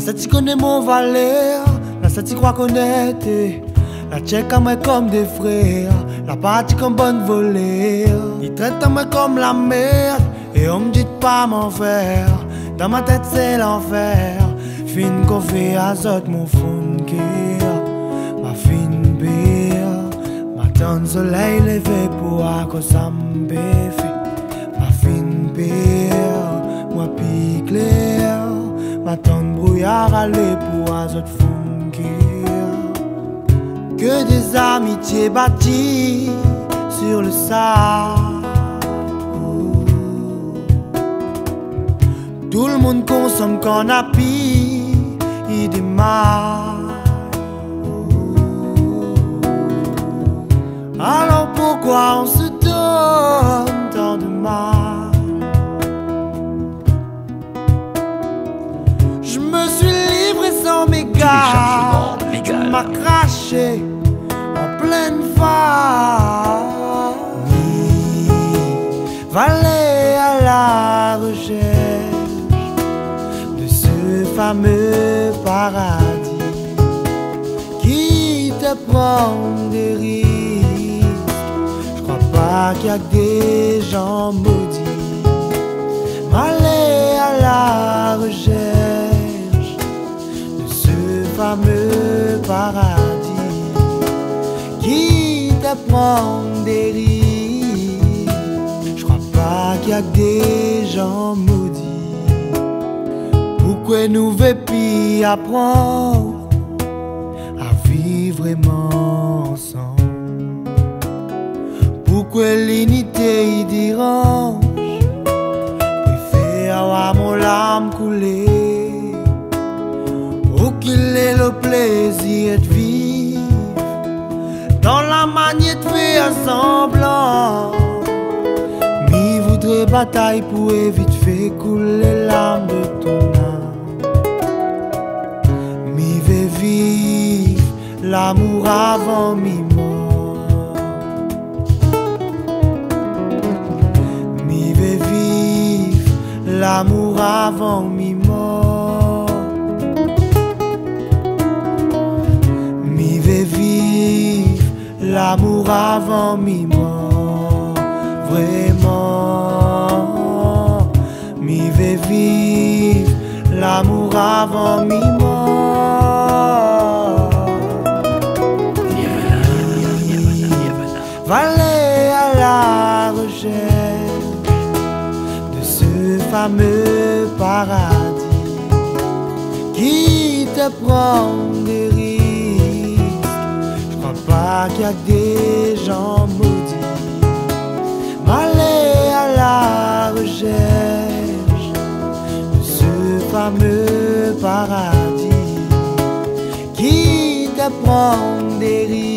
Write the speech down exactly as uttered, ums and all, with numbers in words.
ça tu connais mon valeur, là ça tu crois connaître. La check à moi comme des frères, la partie comme bonne volée. Ils traitent à moi comme la merde, et on me dit de pas m'en faire. Dans ma tête c'est l'enfer. Fin qu'on fait azot mon fond cœur, ma fine bière. Matin de soleil levé pour à cause ça me fait. Ma fine bière, moi pique l'air. Matin de brouillard aller pour azot fond cœur. Que des amitiés bâties sur le sable. Tout le monde consomme qu'on a pis, il démarre. Alors pourquoi on se donne tant de mal? Je me suis livré sans m'égard, tu m'as craché en pleine phare. Valet à la recherche de ce fameux paradis qui te prend des risques. Je crois pas qu'il y a que des gens maudits. Valet à la recherche de ce fameux paradis qui te prend des risques. Qu'il y a que des gens maudits. Pourquoi nous veut apprendre à vivre vraiment ensemble? Pourquoi l'unité y dérange? Préfère avoir mon larme couler. Oh qu'il est le plaisir de vivre dans la manière de faire semblant. De bataille pour éviter faire couler l'âme de ton âme. Mi vais vivre l'amour avant mi mort. Mi vais vivre l'amour avant mi mort. Mi vais vivre l'amour avant mi mort. Vraiment. Mi vais vivre l'amour avant mi mort. Valet à la recherche de ce fameux paradis qui te prend des risques. Je crois pas qu'il y a que des gens maudits. Valet à la recherche de ce fameux paradis qui te prend des risques.